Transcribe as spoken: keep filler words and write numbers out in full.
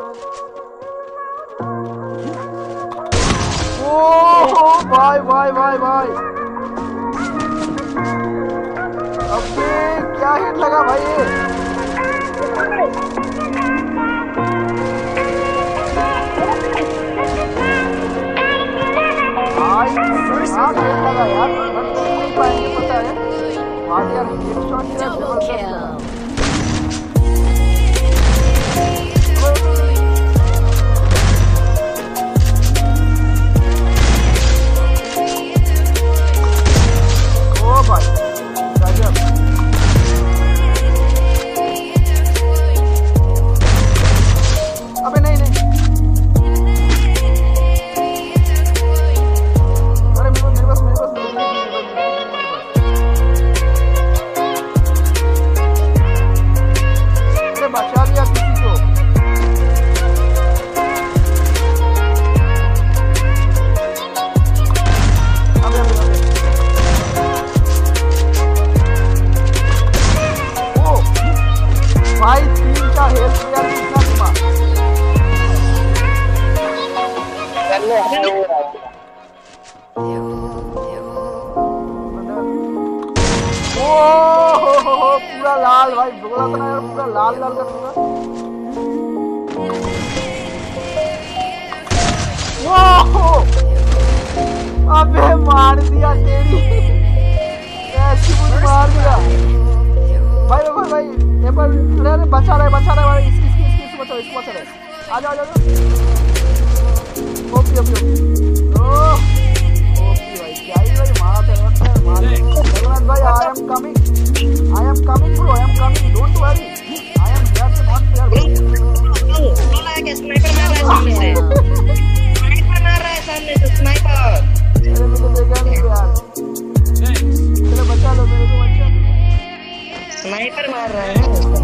ओह भाई भाई भाई भाई, अबे क्या हिट लगा भाई ये। भाई हाँ हिट लगा यार, बट नहीं पाएंगे पता है। हाँ यार हिट शॉट किया जबरदस्त लगा। भाई गजब। अबे नहीं नहीं, अरे मेरे मेरे पास मेरे पास अरे बचा लिया किसी को। अबे अबे अबे भाई तीन का हेल्थ यार कितना दिमाग। ओह पूरा लाल भाई, बोला था ना यार पूरा लाल लाल कर दूंगा। अबे मार दिया तेरी, ऐसी मुझे मार दिया भाई भाई भाई। ये पर अरे बचा रहा है बचा रहा है भाई, इसकी इसकी इसकी बचा इसको बचा रहा है। आ जाओ आ जाओ। ओके ओके ओह ओके भाई, क्या ही भाई मारा था मार। जगन्नाथ भाई I am coming, I am coming bro, I am coming, don't worry, I am here to not here. बोला है कि स्नाइपर मार रहा है सामने से, स्नाइपर मार रहा है सामने से स्नाइपर। अरे मुझे देखा नहीं यार, चलो बचा लो मेरे को, बचा स्नाइपर मार रहा है।